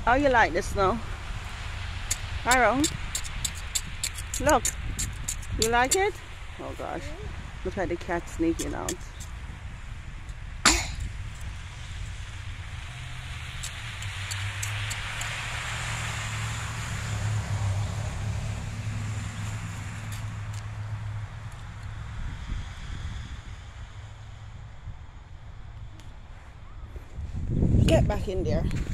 How you like the snow? Aaron, look. You like it? Oh gosh. Look at the cat sneaking out. Get back in there.